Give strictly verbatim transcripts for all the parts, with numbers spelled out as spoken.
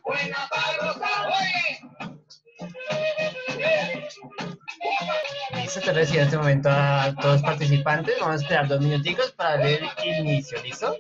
buena para gozar. Oye. Listo, te recibo en este momento a todos los participantes. Vamos a esperar dos minuticos para ver el inicio, ¿listo?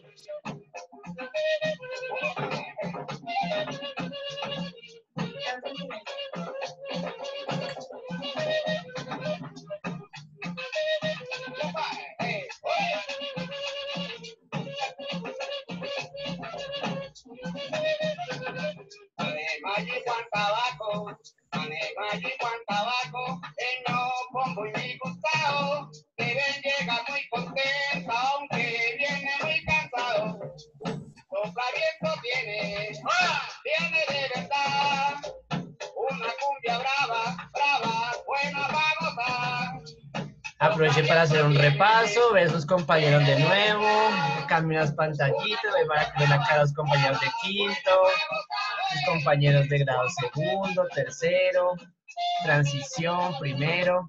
Allí Juan Tabaco, allí Juan Tabaco, el no pongo y mi gustado, deben llegar muy contenta, aunque viene muy cansado. Soplamiento tiene, tiene de verdad, una cumbia brava, brava, buena para gozar. Aproveche para hacer un repaso, ver a sus compañeros de nuevo, cambien las pantallitas, ver para que vean la cara a los compañeros de quinto, sus compañeros de grado segundo, tercero, transición, primero.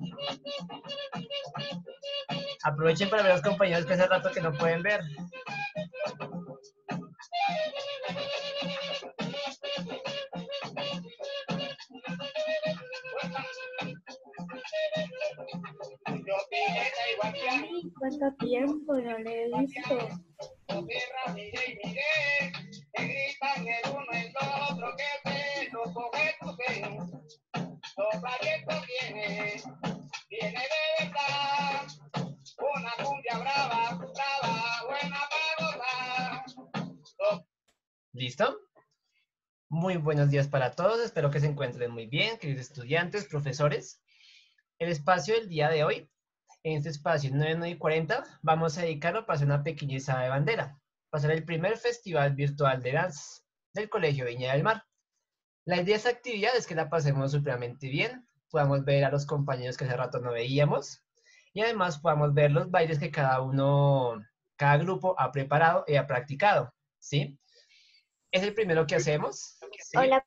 Aprovechen para ver a los compañeros que hace rato que no pueden ver. Ay, ¿cuánto tiempo no le he visto? Tiene de verdad una cumbia brava, brava, buena para gozar. ¿Listo? Muy buenos días para todos, espero que se encuentren muy bien, queridos estudiantes, profesores. El espacio del día de hoy, en este espacio nueve, nueve y cuarenta, vamos a dedicarlo para hacer una pequeña izada de bandera, para hacer el primer festival virtual de danzas del Colegio Viña del Mar. La idea de esta actividad es que la pasemos supremamente bien, podamos ver a los compañeros que hace rato no veíamos, y además podamos ver los bailes que cada uno, cada grupo ha preparado y ha practicado, ¿sí? Es el primero que hacemos, ¿sí? Hola.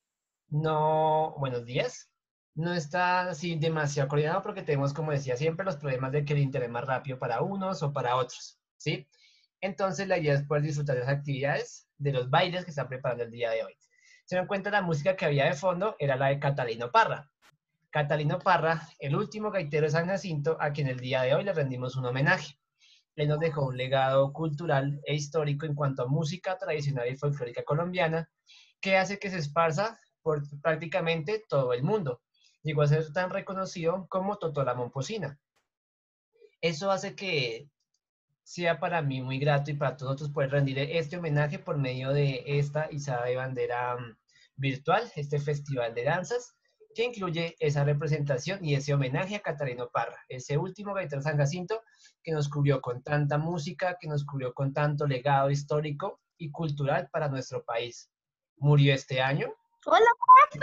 No, buenos días. No está así demasiado coordinado porque tenemos, como decía siempre, los problemas de que el internet es más rápido para unos o para otros, ¿sí? Entonces la idea es poder disfrutar de las actividades, de los bailes que están preparando el día de hoy. Se dan cuenta, la música que había de fondo era la de Catalino Parra. Catalino Parra, el último gaitero de San Jacinto, a quien el día de hoy le rendimos un homenaje. Él nos dejó un legado cultural e histórico en cuanto a música tradicional y folclórica colombiana, que hace que se esparza por prácticamente todo el mundo. Llegó a ser tan reconocido como Totó la Momposina. Eso hace que sea para mí muy grato y para todos nosotros poder rendir este homenaje por medio de esta izada de bandera um, virtual, este festival de danzas, que incluye esa representación y ese homenaje a Catalino Parra, ese último gaitero San Jacinto que nos cubrió con tanta música, que nos cubrió con tanto legado histórico y cultural para nuestro país. Murió este año. Hola, profe.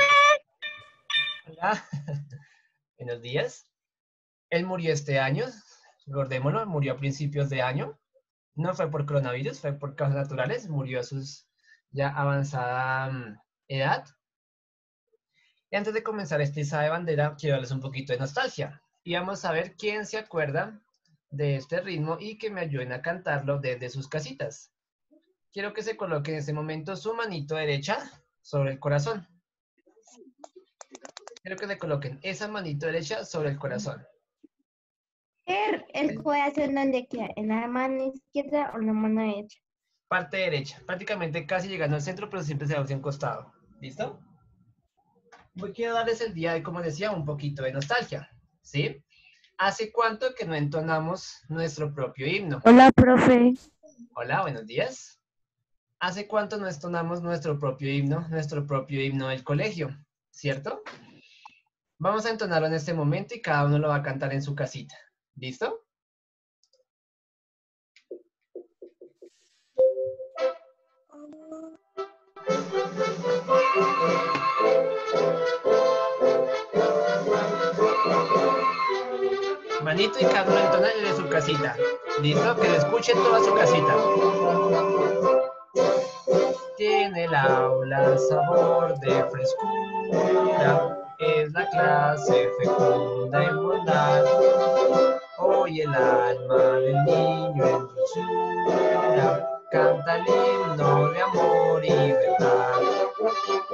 Hola. Buenos días. Él murió este año, recordémoslo, murió a principios de año. No fue por coronavirus, fue por causas naturales. Murió a sus ya avanzada um, edad. Y antes de comenzar esta izada de bandera, quiero darles un poquito de nostalgia. Y vamos a ver quién se acuerda de este ritmo y que me ayuden a cantarlo desde sus casitas. Quiero que se coloquen en este momento su manito derecha sobre el corazón. Quiero que le coloquen esa manito derecha sobre el corazón. ¿El corazón dónde queda? ¿En la mano izquierda o en la mano derecha? Parte derecha, prácticamente casi llegando al centro, pero siempre se va hacia un costado. ¿Listo? Voy quiero darles el día de, como decía, un poquito de nostalgia, ¿sí? ¿Hace cuánto que no entonamos nuestro propio himno? Hola, profe. Hola, buenos días. ¿Hace cuánto no entonamos nuestro propio himno, nuestro propio himno del colegio? ¿Cierto? Vamos a entonarlo en este momento y cada uno lo va a cantar en su casita. ¿Listo? Manito y cada uno entona desde su casita. ¿Listo? Que lo escuche toda su casita. Tiene el aula sabor de frescura, es la clase fecunda en bondad. Hoy el alma del niño en dulzura canta el himno de amor y verdad.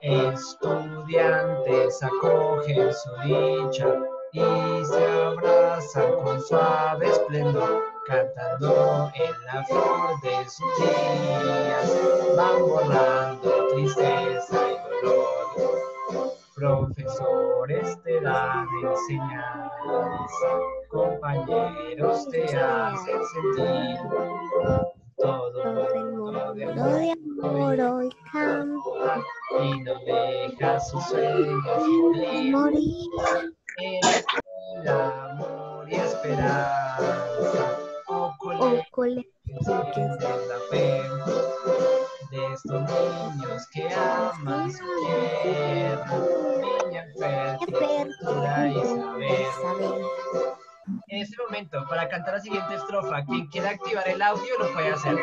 Estudiantes acogen su dicha y se abrazan con suave esplendor, cantando en la flor de sus días, van borrando tristeza y dolor. Profesores te dan enseñanza, compañeros te hacen sentir todo el mundo de amor hoy canta y no deja sus sueños morir. El amor y esperanza, oh colegio, que encienden la fe de estos niños que aman su tierra, niña fértil, cultura y saber. En este momento, para cantar la siguiente estrofa, quien quiera activar el audio lo puede hacer.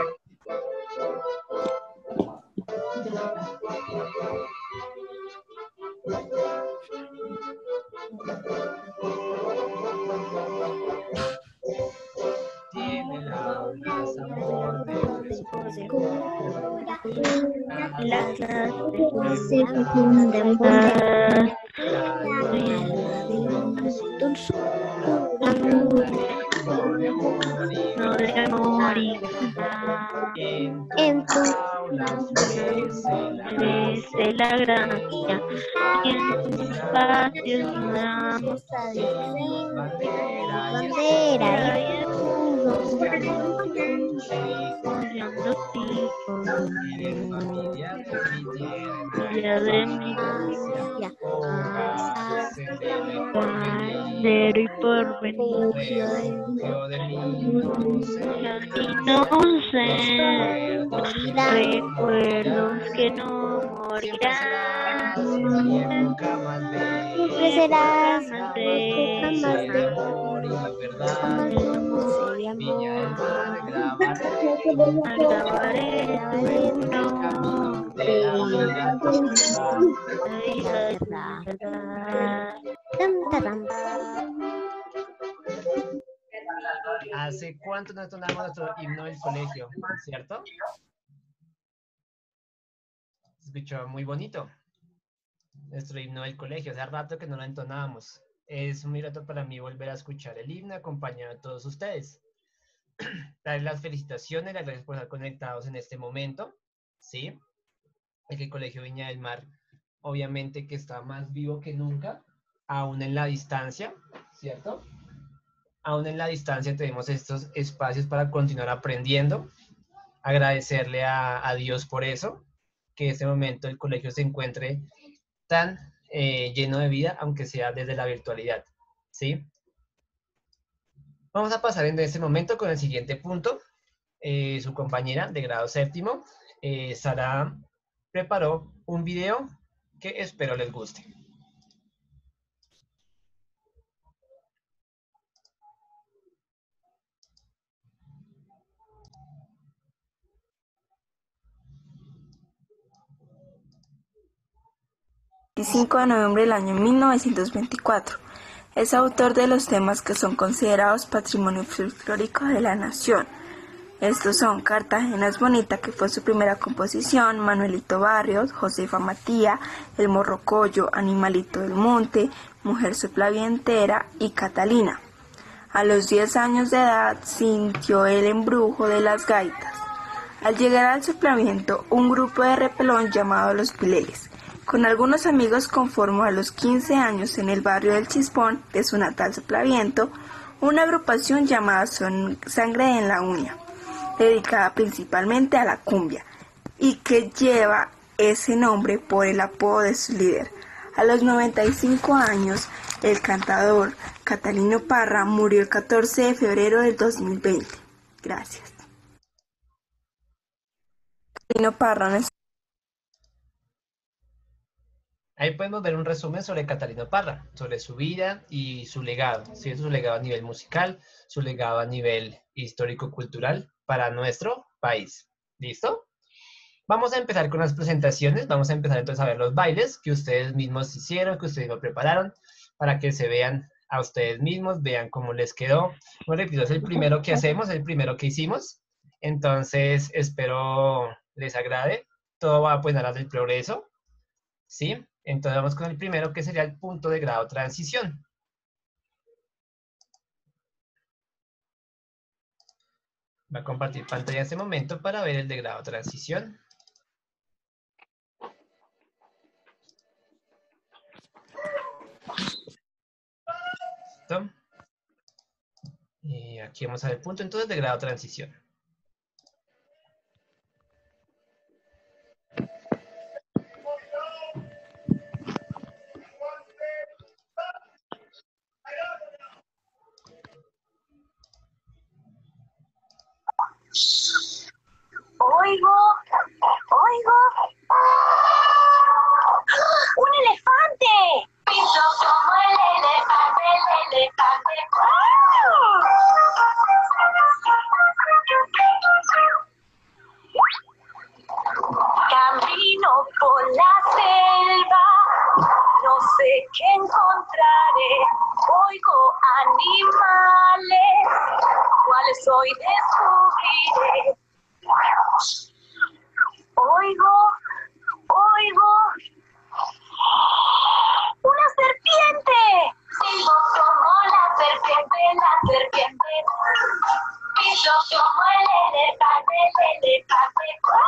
Tiene el aula sabor de frescura, la clase de amor, en tu aula florece la gracia, y en tus espacios una bandera y escudo, familia de mi gracia, sendero y porvenir, refugio de mi inocencia, recuerdos que no morirán, y nunca más crecerás, jamás de amor y verdad, Viña del Mar grabaré, grabaré tu nombre de la vida. ¿Hace cuánto no entonamos nuestro himno del colegio? ¿Cierto? Se escuchó muy bonito. Nuestro himno del colegio. Hace rato que no lo entonábamos. Es muy grato para mí volver a escuchar el himno acompañado de todos ustedes. Darles las felicitaciones, las gracias por estar conectados en este momento. ¿Sí? El Colegio Viña del Mar, obviamente que está más vivo que nunca, aún en la distancia, ¿cierto? Aún en la distancia tenemos estos espacios para continuar aprendiendo. Agradecerle a, a Dios por eso, que en este momento el colegio se encuentre tan eh, lleno de vida, aunque sea desde la virtualidad, ¿sí? Vamos a pasar en este momento con el siguiente punto. Eh, su compañera de grado séptimo, eh, Sara, preparó un video que espero les guste. veinticinco de noviembre del año mil novecientos veinticuatro. Es autor de los temas que son considerados patrimonio folclórico de la nación. Estos son Cartagena es bonita, que fue su primera composición, Manuelito Barrios, Josefa Matía, El Morrocoyo, Animalito del Monte, Mujer soplavientera y Catalina. A los diez años de edad sintió el embrujo de las gaitas. Al llegar al soplamiento, un grupo de repelón llamado Los Pileles, con algunos amigos conformó a los quince años en el barrio del Chispón de su natal Soplaviento una agrupación llamada Son Sangre en la Uña, dedicada principalmente a la cumbia y que lleva ese nombre por el apodo de su líder. A los noventa y cinco años, el cantador Catalino Parra murió el catorce de febrero del dos mil veinte. Gracias. Catalino Parra es Ahí podemos ver un resumen sobre Catalino Parra, sobre su vida y su legado, ¿sí? Su legado a nivel musical, su legado a nivel histórico-cultural para nuestro país. ¿Listo? Vamos a empezar con las presentaciones, vamos a empezar entonces a ver los bailes que ustedes mismos hicieron, que ustedes lo prepararon, para que se vean a ustedes mismos, vean cómo les quedó. Bueno, repito, es el primero que hacemos, el primero que hicimos, entonces espero les agrade. Todo va a apoyar del progreso. ¿sí? Entonces vamos con el primero, que sería el punto de grado transición. Va a compartir pantalla en este momento para ver el de grado transición. ¿Listo? Y aquí vamos a ver el punto entonces de grado transición. Oigo, oigo. ¡Un elefante! Piso como el elefante, el elefante. Camino por la selva, no sé qué encontraré. Oigo animales, cuáles hoy descubriré. Oigo, oigo. ¡Una serpiente! Silbo como la serpiente, la serpiente. Piso como el elefante, el elefante.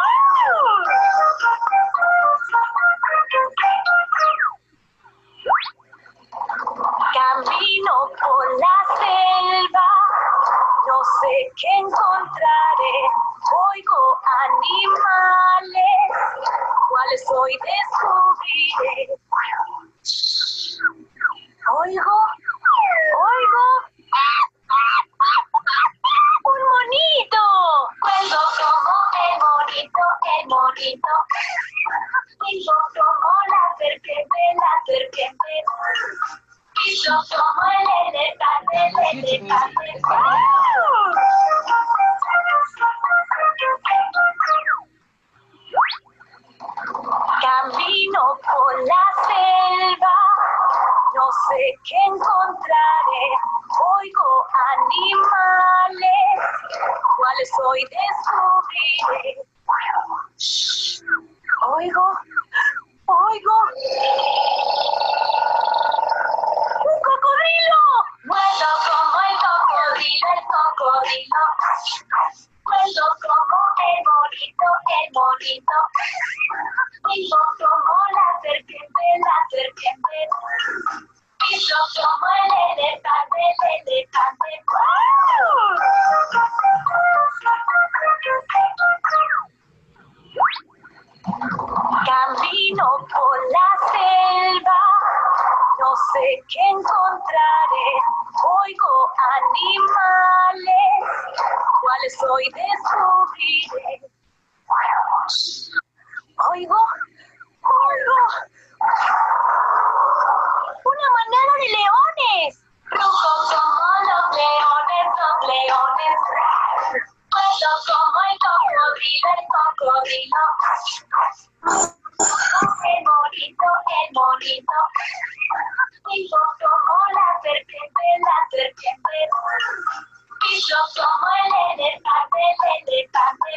Camino por la selva, no sé qué encontraré. Oigo animales, cuáles hoy descubriré. Oigo, oigo. ¡Un monito! Cuento como el monito, el monito. Piso como la serpiente, la serpiente. Piso como el elefante, el elefante. Camino por la selva, no sé qué encontraré. Oigo animales, cuáles hoy descubriré. Oigo, oigo. ¡Un cocodrilo! Vuelo como el cocodrilo, el cocodrilo. Vuelo como el monito, el monito. Piso como la serpiente, la serpiente. Piso como el elefante, el elefante. Camino por la selva, no sé qué encontraré. Oigo animales, cuáles hoy descubriré. Oigo, oigo. ¡Una manada de leones! Rujo como los leones, los leones. Vuelo como el cocodrilo, el cocodrilo. El monito, el monito. Piso como la serpiente, la serpiente. Piso como el elefante, el elefante.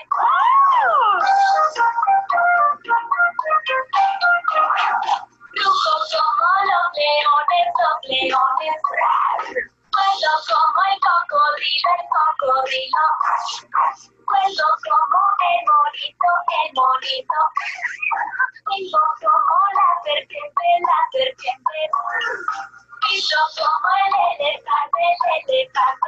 Rujo como los leones, los leones. Vuelo como el cocodrilo, el cocodrilo. Vuelo como el monito, el monito. Piso como la serpiente, la serpiente. Piso como el elefante, el elefante.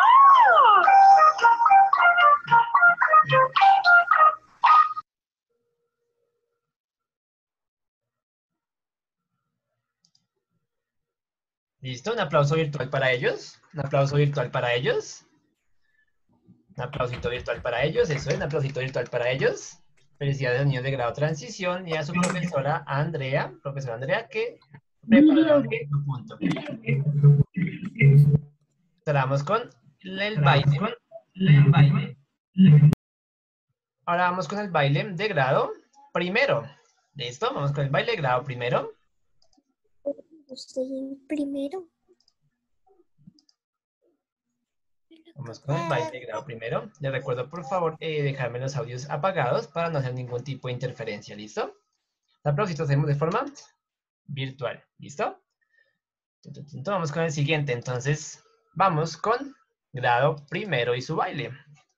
¿Listo? Un aplauso virtual para ellos. Un aplauso virtual para ellos. Un aplausito virtual para ellos. Eso es, un aplausito virtual para ellos. Felicidades a los niños de grado transición y a su profesora Andrea, profesora Andrea, que preparó su punto. Ahora vamos con el baile. Ahora vamos con el baile de grado primero. ¿Listo? Vamos con el baile de grado primero. Soy el primero. Vamos con el baile de grado primero. Les recuerdo, por favor, eh, dejarme los audios apagados para no hacer ningún tipo de interferencia. ¿Listo? La próxima hacemos de forma virtual. ¿Listo? Entonces, vamos con el siguiente. Entonces, vamos con grado primero y su baile.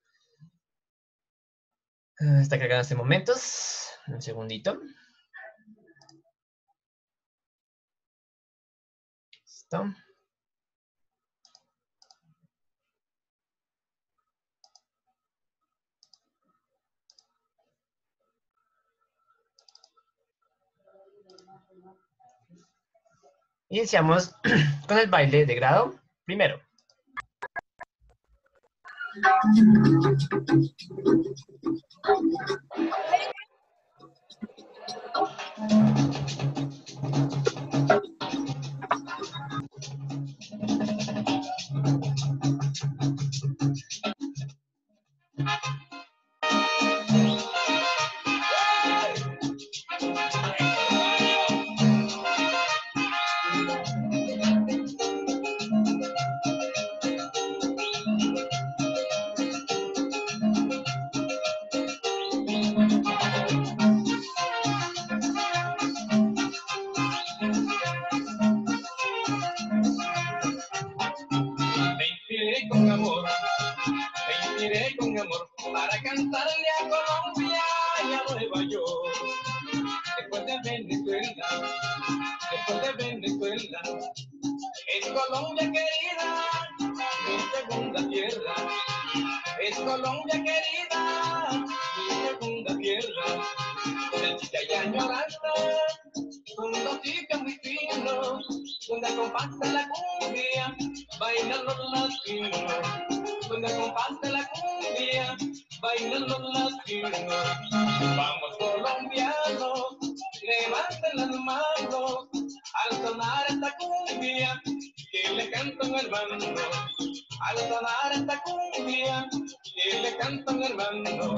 Está cargando en estos momentos. Un segundito. Listo. Iniciamos con el baile de grado primero. Para cantarle a Colombia y a Nueva York. Después de Venezuela, después de Venezuela, es Colombia querida, mi segunda tierra. Es Colombia querida, mi segunda tierra. Melchita y añoranza son dos sitios muy finos, donde comparte la cumbia, bailan los latinos. Donde comparte la cumbia, bailan los latinos. Vamos colombianos, levanten las manos al sonar esta cumbia que le cantan al bando. Al sonar esta cumbia que le cantan al bando.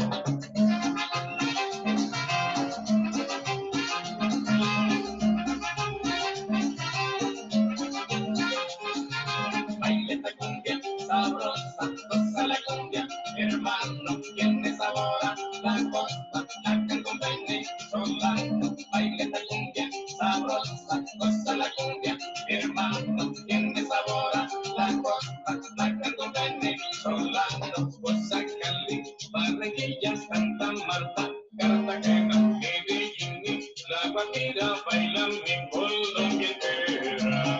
Baila esta cumbia sabrosa, goza la cumbia, hermano, tiene sabor a la costa, la can con peine solano. Baila esta cumbia sabrosa, goza la cumbia, hermano, tiene sabor a la costa, la can con peine solano. Goza Cali, Barranquilla, Santa Marta, Cartagena, Medellín, La Guajira, baila mi Colombia entera.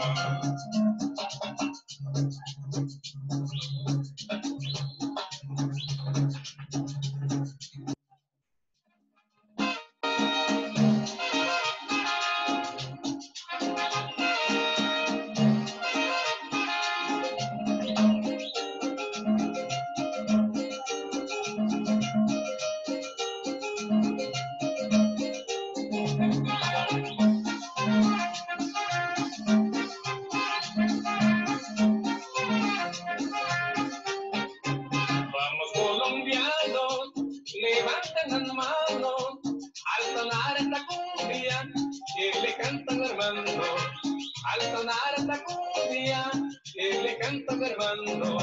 Vamos colombianos, levanten las manos al sonar esta cumbia que le cantan hermano. Al sonar esta cumbia que le cantan hermano.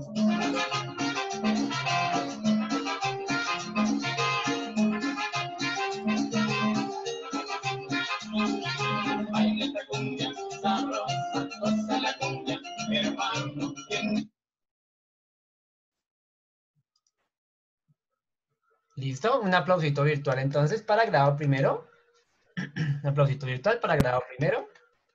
Baila esta cumbia sabrosa, goza la cumbia, hermano. ¿Listo? Un aplausito virtual entonces para grado primero. Un aplausito virtual para grado primero.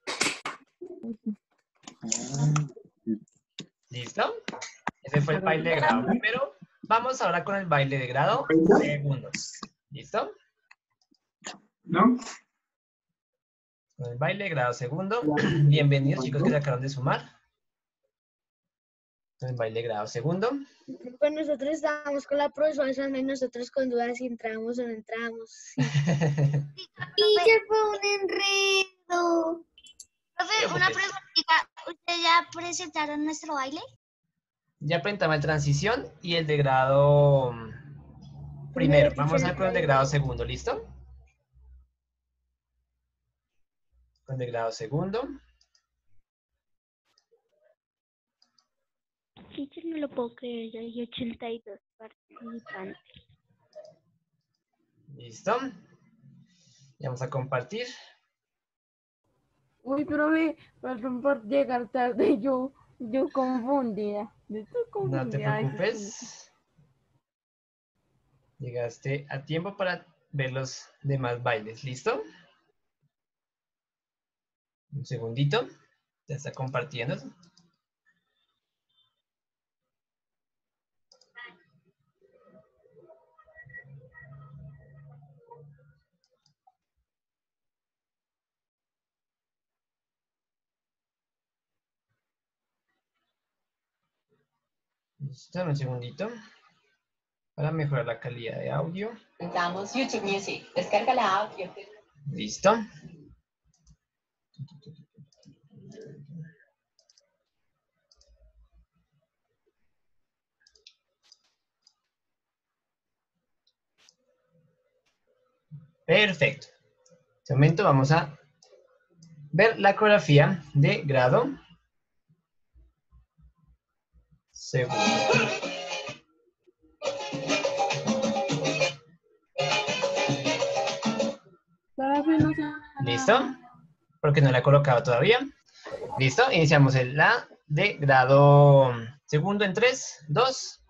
¿Listo? Ese fue el baile de grado primero. Vamos ahora con el baile de grado segundo. ¿Listo? ¿No? Con el baile de grado segundo. Bienvenidos chicos que se acaban de sumar. Con el baile de grado segundo. Pues nosotros estábamos con la profesora Sandra y nosotros con dudas si entramos o no entramos. Sí. Y ya fue un enredo. Profe, una preguntita. ¿Ustedes ya presentaron nuestro baile? Ya presentamos el transición y el de grado primero. Vamos a ver con el de grado segundo, ¿listo? Con el de grado segundo. Teacher, no lo puedo creer, ya hay ochenta y dos participantes. ¿Listo? Y vamos a compartir. Uy, profe, perdón por llegar tarde, yo, yo confundida. Yo estoy confundida. No te preocupes. Llegaste a tiempo para ver los demás bailes. ¿Listo? Un segundito. Ya está compartiendo. Listo, un segundito. Para mejorar la calidad de audio. Damos YouTube Music. Descarga la app. Listo. Perfecto. En este momento vamos a ver la coreografía de grado segundo. ¿Listo? Porque no la he colocado todavía. ¿Listo? Iniciamos el la de grado segundo en tres, dos.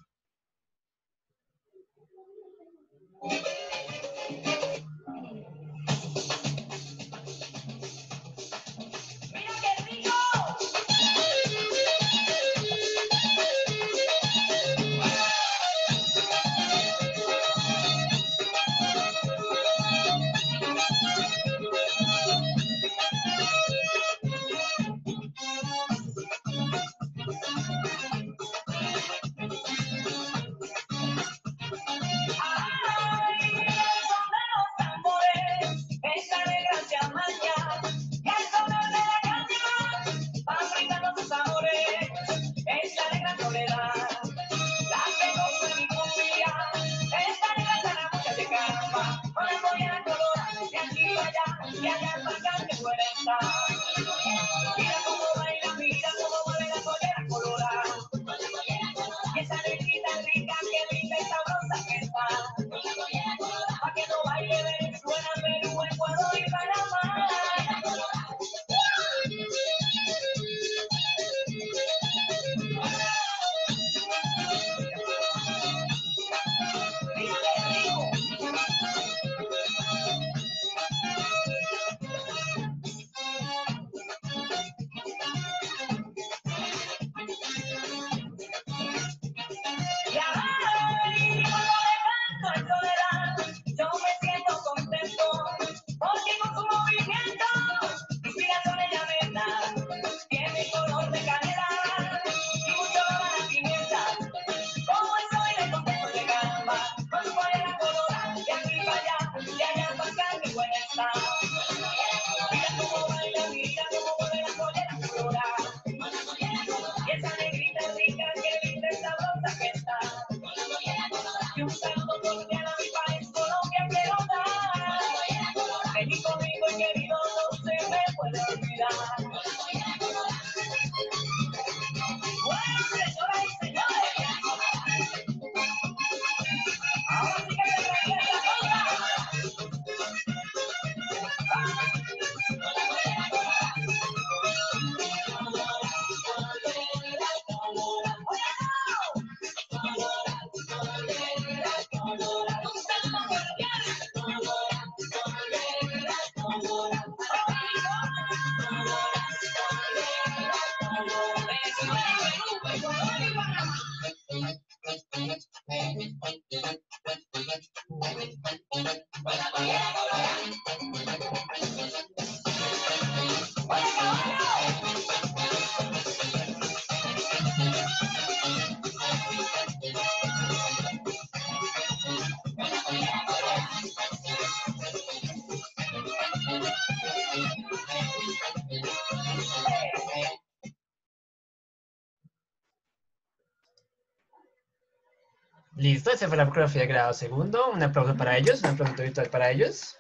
Listo, esa fue la coreografía de grado segundo. Un aplauso para ellos, un aplauso virtual para ellos.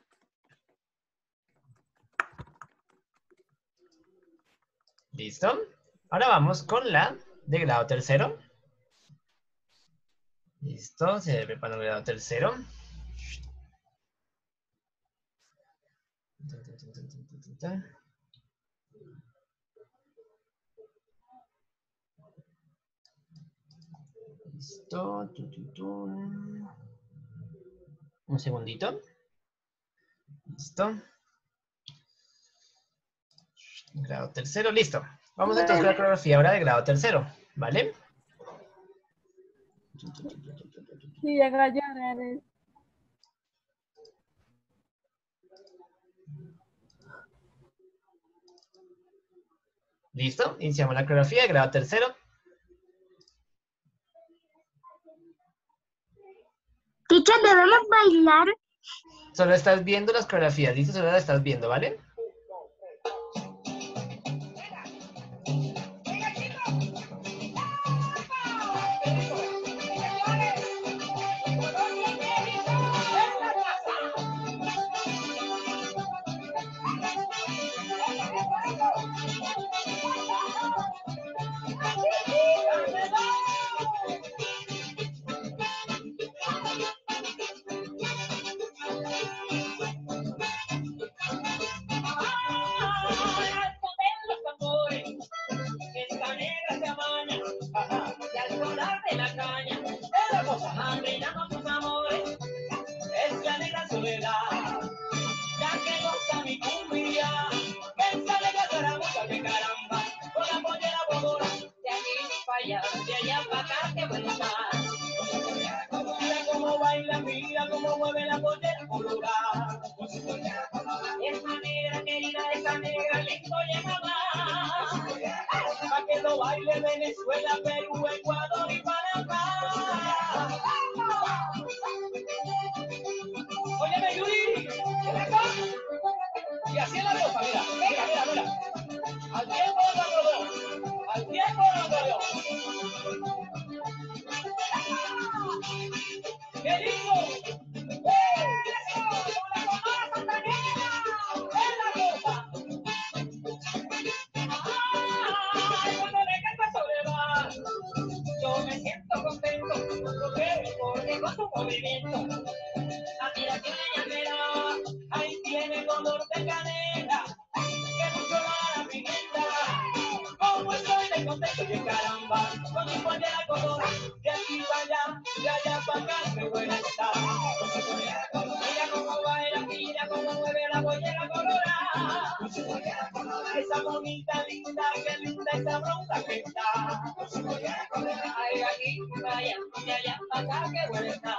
Listo. Ahora vamos con la de grado tercero. Listo, se prepara el grado tercero. Listo. Un segundito. Listo. Grado tercero, listo. Vamos entonces con la coreografía ahora de grado tercero, ¿vale? Sí, acá llorar. Listo, iniciamos la coreografía de grado tercero. Teacher, ¿debemos bailar? Solo estás viendo las coreografías, listo, solo las estás viendo, ¿vale? Venezuela, Perú, Ecuador y Panamá. Óyeme, Yuri, ¿qué es esto? Y así es la cosa, mira, mira, mira, mira. Al tiempo no lo al tiempo no lo ¡Qué lindo! Yo me siento contento, porque, porque con tu movimiento, la tiración de llanera, ahí tiene color de canela, que mucho la pimienta, como estoy de contento, que caramba, con mi pollera color, de aquí para allá, de allá para acá, me buena está. Mira cómo baila, mira cómo mueve la pollera colorada, esa bonita linda, que linda esa bronca que está. Ay, aquí, vaya, de allá para acá, qué buena está.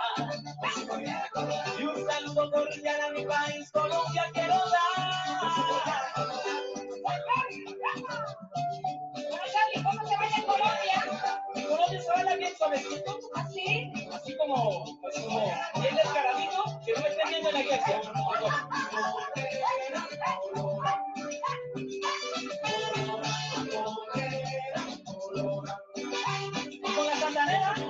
Y un saludo cordial a mi país, Colombia, quiero dar. Bueno, Charlie, ¿cómo se baila en Colombia? En Colombia se baila bien suavecito, así, así como, pues como bien descaradito, que no esté viendo en la iglesia. Y con la santanera, así.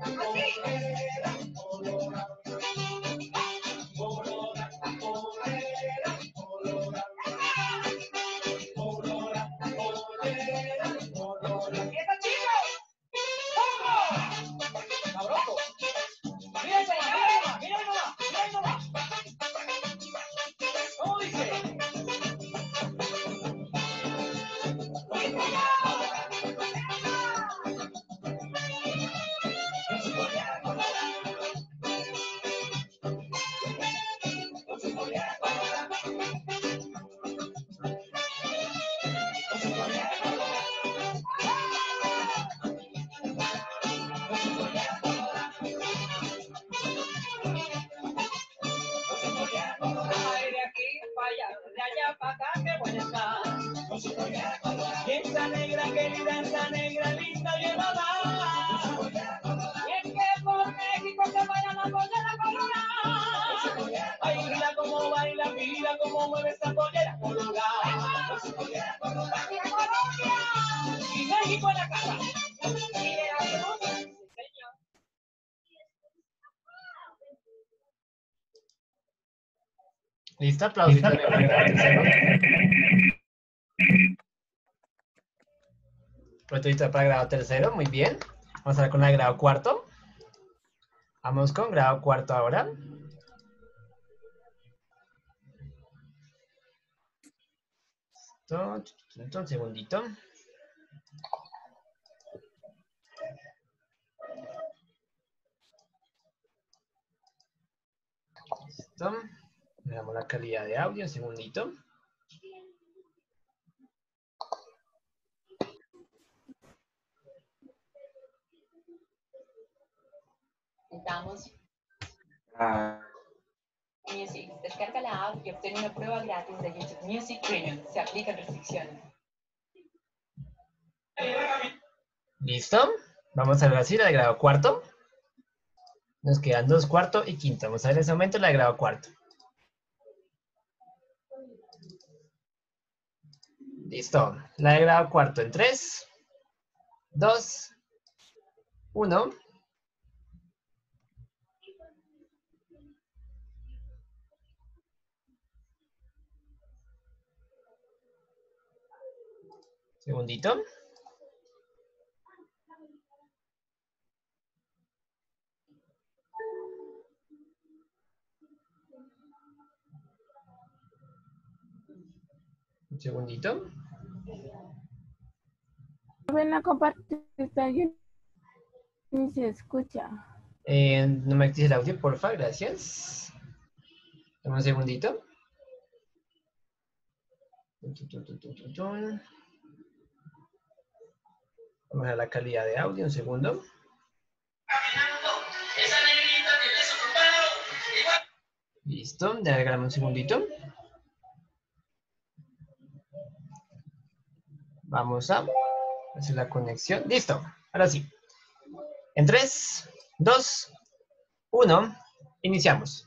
Esa negra querida, esa negra linda llevada. Y es que por México se baila la pollera colorada. Ay, mira cómo baila, mira cómo mueve esa pollera colorada. Y México en la casa. ¿Listo? Aplausos. Proyecto para grado tercero, muy bien. Vamos a ver con la de grado cuarto. Vamos con grado cuarto ahora. Listo. Un segundito. Listo. Le damos la calidad de audio, un segundito. Intentamos. Ah, Music. Descarga la app y obtén una prueba gratis de YouTube Music Premium. Se aplican restricciones. Listo. Vamos a ver así la de grado cuarto. Nos quedan dos cuarto y quinto. Vamos a ver en ese momento la de grado cuarto. Listo. La de grado cuarto en tres, dos, uno. Segundito. Un segundito. Ven a compartir esta y se escucha. Eh, no me actives el audio, porfa, gracias. Dame un segundito. Vamos a ver la calidad de audio, un segundo. Listo, ya agregamos un segundito. Vamos a hacer la conexión. Listo, ahora sí. En tres, dos, uno, iniciamos.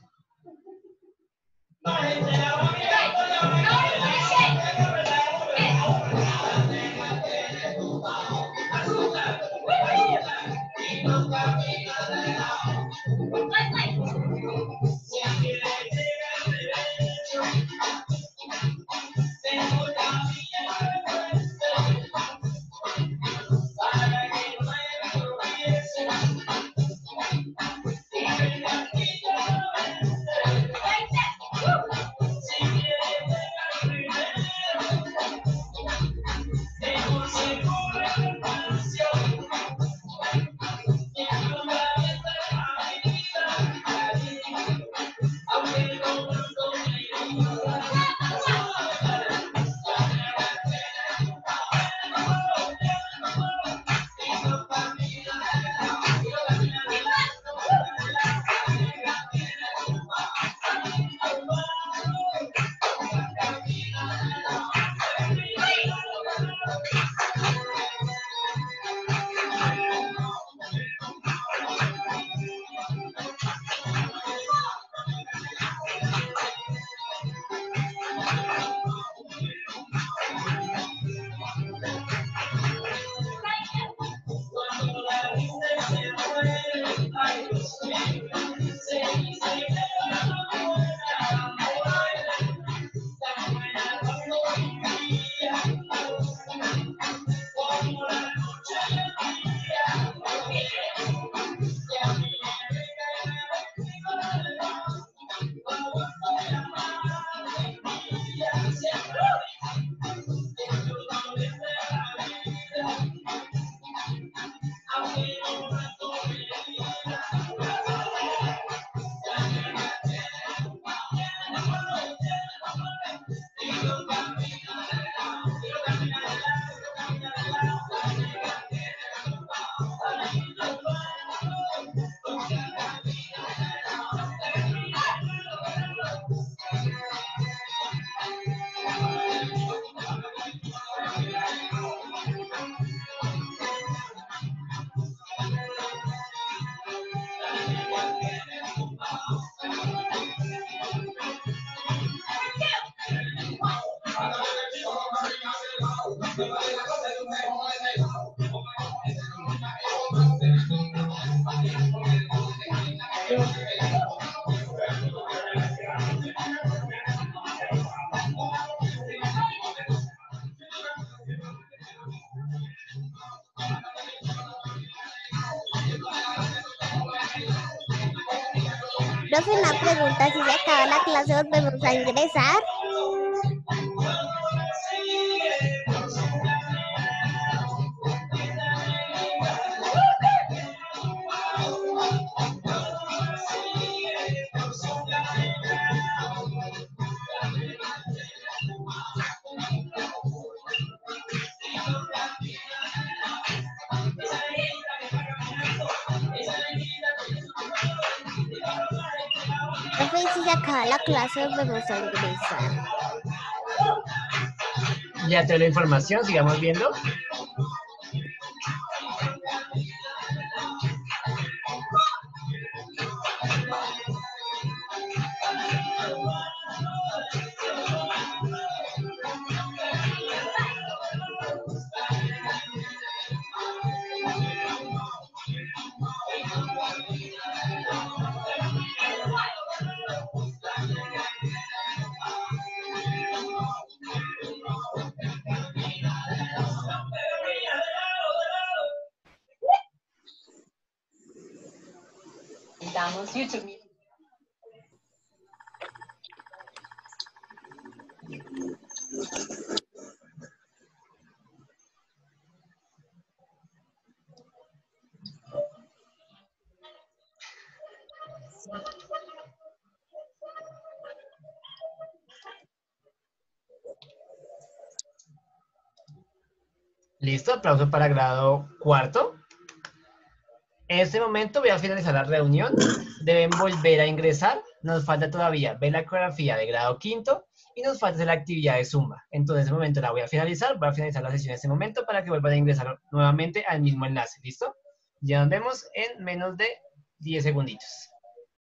Profe, una pregunta, si se acaba la clase, ¿volvemos a ingresar? se acaba la clase, vamos a ingresar. Ya te doy la información, sigamos viendo. Necesitamos YouTube. Listo, aplauso para grado cuarto. En este momento voy a finalizar la reunión. Deben volver a ingresar. Nos falta todavía ver la coreografía de grado quinto y nos falta hacer la actividad de Zumba. Entonces, en este momento la voy a finalizar. Voy a finalizar la sesión en este momento para que vuelvan a ingresar nuevamente al mismo enlace. ¿Listo? Ya nos vemos en menos de diez segunditos.